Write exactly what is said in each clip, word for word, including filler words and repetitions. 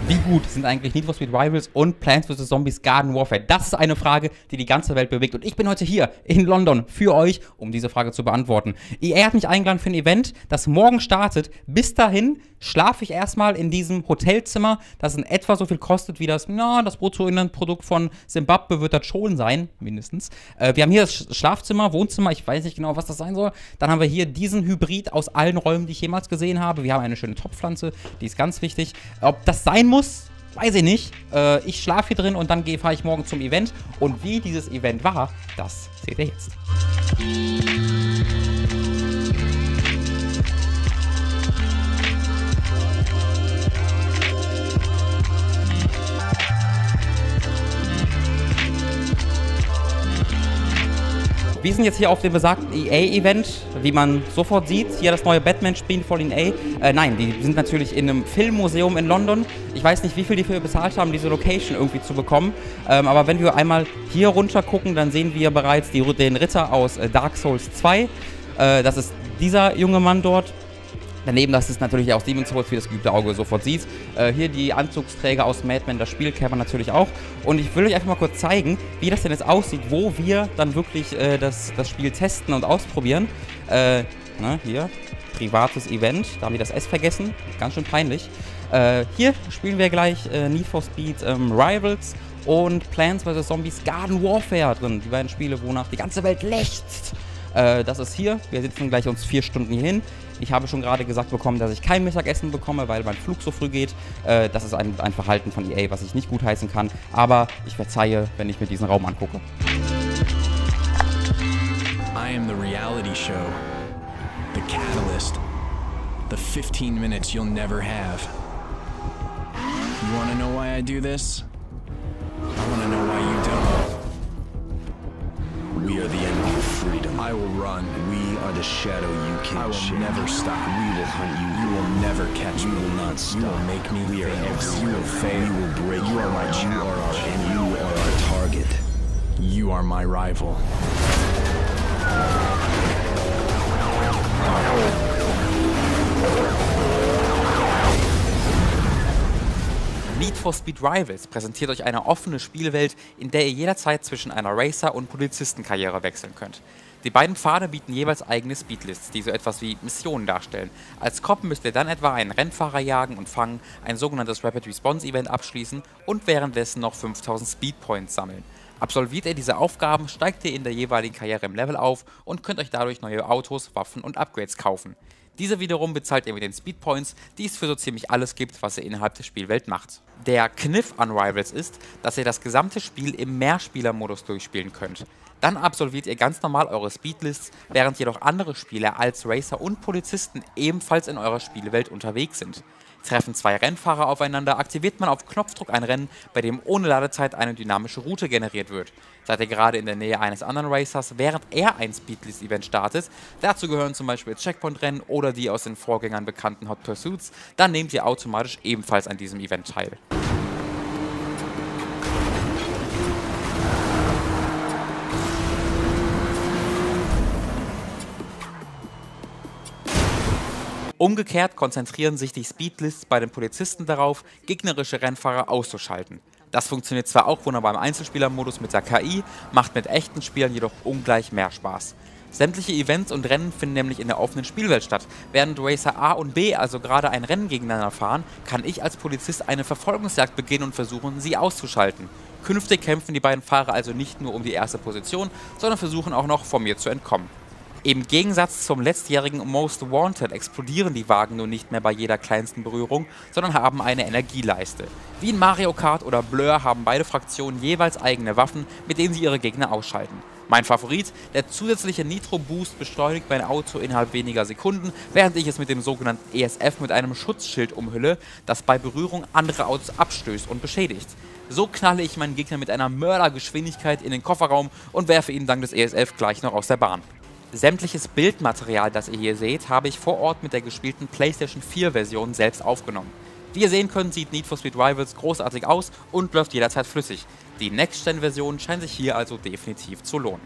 Wie gut sind eigentlich Need for Speed Rivals und Plants versus. Zombies Garden Warfare? Das ist eine Frage, die die ganze Welt bewegt. Und ich bin heute hier in London für euch, um diese Frage zu beantworten. E A hat mich eingeladen für ein Event, das morgen startet. Bis dahin schlafe ich erstmal in diesem Hotelzimmer, das in etwa so viel kostet wie das, na, das Bruttoinlandprodukt von Simbabwe wird das schon sein, mindestens. Äh, wir haben hier das Schlafzimmer, Wohnzimmer, ich weiß nicht genau, was das sein soll. Dann haben wir hier diesen Hybrid aus allen Räumen, die ich jemals gesehen habe. Wir haben eine schöne Topfpflanze, die ist ganz wichtig. Ob das sein muss, weiß ich nicht. Äh, ich schlafe hier drin und dann fahre ich morgen zum Event. Und wie dieses Event war, das seht ihr jetzt. Wir sind jetzt hier auf dem besagten E A-Event, wie man sofort sieht. Hier das neue Batman-Spiel von E A. Äh, nein, die sind natürlich in einem Filmmuseum in London. Ich weiß nicht, wie viel die dafür bezahlt haben, diese Location irgendwie zu bekommen. Ähm, aber wenn wir einmal hier runter gucken, dann sehen wir bereits die, den Ritter aus äh, Dark Souls zwei. Äh, das ist dieser junge Mann dort. Daneben, das ist natürlich auch Demon's Souls, wie das geübte Auge sofort sieht. Äh, hier die Anzugsträger aus Mad Men, das Spiel kennt man natürlich auch. Und ich will euch einfach mal kurz zeigen, wie das denn jetzt aussieht, wo wir dann wirklich äh, das, das Spiel testen und ausprobieren. Äh, ne, hier, privates Event, da haben wir das S vergessen, ganz schön peinlich. Äh, hier spielen wir gleich äh, Need for Speed ähm, Rivals und Plants versus. Zombies Garden Warfare drin. Die beiden Spiele, wonach die ganze Welt lechzt. Äh, das ist hier, wir sitzen gleich uns vier Stunden hier hin. Ich habe schon gerade gesagt bekommen, dass ich kein Mittagessen bekomme, weil mein Flug so früh geht. Äh, das ist ein, ein Verhalten von E A, was ich nicht gutheißen kann. Aber ich verzeihe, wenn ich mir diesen Raum angucke. I am the reality show. The catalyst. The fifteen minutes you'll never have. You wanna know why I do this? I wanna know why you don't. We are the enemy of freedom. I will run. We are the shadow you can't I will shake. never stop. We will hunt you. You will never catch We me. will not stop. You will make me We are fail. everywhere. You will fail. We will break. You are my You are challenge. our, and you are our target. You are my rival. Need for Speed Rivals präsentiert euch eine offene Spielwelt, in der ihr jederzeit zwischen einer Racer- und Polizistenkarriere wechseln könnt. Die beiden Pfade bieten jeweils eigene Speedlists, die so etwas wie Missionen darstellen. Als Cop müsst ihr dann etwa einen Rennfahrer jagen und fangen, ein sogenanntes Rapid Response Event abschließen und währenddessen noch fünftausend Speedpoints sammeln. Absolviert ihr diese Aufgaben, steigt ihr in der jeweiligen Karriere im Level auf und könnt euch dadurch neue Autos, Waffen und Upgrades kaufen. Diese wiederum bezahlt ihr mit den Speedpoints, die es für so ziemlich alles gibt, was ihr innerhalb der Spielwelt macht. Der Kniff an Rivals ist, dass ihr das gesamte Spiel im Mehrspielermodus durchspielen könnt. Dann absolviert ihr ganz normal eure Speedlists, während jedoch andere Spieler als Racer und Polizisten ebenfalls in eurer Spielwelt unterwegs sind. Treffen zwei Rennfahrer aufeinander, aktiviert man auf Knopfdruck ein Rennen, bei dem ohne Ladezeit eine dynamische Route generiert wird. Seid ihr gerade in der Nähe eines anderen Racers, während er ein Speedlist-Event startet, dazu gehören zum Beispiel Checkpoint-Rennen oder die aus den Vorgängern bekannten Hot Pursuits, dann nehmt ihr automatisch ebenfalls an diesem Event teil. Umgekehrt konzentrieren sich die Speedlists bei den Polizisten darauf, gegnerische Rennfahrer auszuschalten. Das funktioniert zwar auch wunderbar im Einzelspielermodus mit der K I, macht mit echten Spielern jedoch ungleich mehr Spaß. Sämtliche Events und Rennen finden nämlich in der offenen Spielwelt statt. Während Racer A und B also gerade ein Rennen gegeneinander fahren, kann ich als Polizist eine Verfolgungsjagd beginnen und versuchen, sie auszuschalten. Künftig kämpfen die beiden Fahrer also nicht nur um die erste Position, sondern versuchen auch noch, von mir zu entkommen. Im Gegensatz zum letztjährigen Most Wanted explodieren die Wagen nun nicht mehr bei jeder kleinsten Berührung, sondern haben eine Energieleiste. Wie in Mario Kart oder Blur haben beide Fraktionen jeweils eigene Waffen, mit denen sie ihre Gegner ausschalten. Mein Favorit, der zusätzliche Nitro Boost beschleunigt mein Auto innerhalb weniger Sekunden, während ich es mit dem sogenannten E S F mit einem Schutzschild umhülle, das bei Berührung andere Autos abstößt und beschädigt. So knalle ich meinen Gegner mit einer Mördergeschwindigkeit in den Kofferraum und werfe ihn dank des E S F gleich noch aus der Bahn. Sämtliches Bildmaterial, das ihr hier seht, habe ich vor Ort mit der gespielten PlayStation vier Version selbst aufgenommen. Wie ihr sehen könnt, sieht Need for Speed Rivals großartig aus und läuft jederzeit flüssig. Die Next-Gen-Version scheint sich hier also definitiv zu lohnen.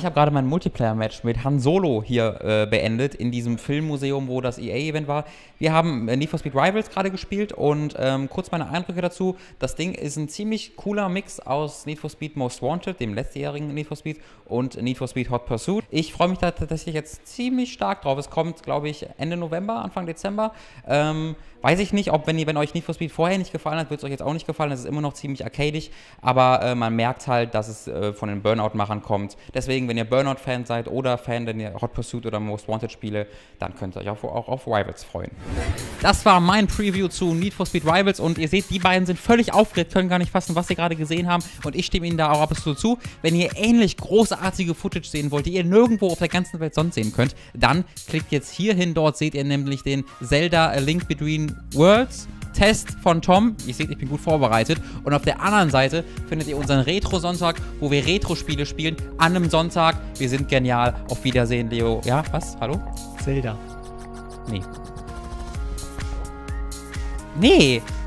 ich habe gerade mein Multiplayer-Match mit Han Solo hier äh, beendet, in diesem Filmmuseum, wo das E A-Event war. Wir haben äh, Need for Speed Rivals gerade gespielt und ähm, kurz meine Eindrücke dazu. Das Ding ist ein ziemlich cooler Mix aus Need for Speed Most Wanted, dem letztjährigen Need for Speed, und Need for Speed Hot Pursuit. Ich freue mich da tatsächlich jetzt ziemlich stark drauf. Es kommt, glaube ich, Ende November, Anfang Dezember. Ähm, weiß ich nicht, ob, wenn, ihr, wenn euch Need for Speed vorher nicht gefallen hat, wird es euch jetzt auch nicht gefallen. Es ist immer noch ziemlich arcadig, aber äh, man merkt halt, dass es äh, von den Burnout-Machern kommt. Deswegen, wenn ihr Burnout-Fan seid oder Fan der Hot Pursuit oder Most Wanted Spiele, dann könnt ihr euch auch, auch auf Rivals freuen. Das war mein Preview zu Need for Speed Rivals und ihr seht, die beiden sind völlig aufgeregt, können gar nicht fassen, was sie gerade gesehen haben, und ich stimme ihnen da auch absolut zu. Wenn ihr ähnlich großartige Footage sehen wollt, die ihr nirgendwo auf der ganzen Welt sonst sehen könnt, dann klickt jetzt hier hin. Dort seht ihr nämlich den Zelda A Link Between Worlds Test von Tom. Ihr seht, ich bin gut vorbereitet. Und auf der anderen Seite findet ihr unseren Retro-Sonntag, wo wir Retro-Spiele spielen an einem Sonntag. Wir sind genial. Auf Wiedersehen, Leo. Ja, was? Hallo? Zelda. Nee. Nee.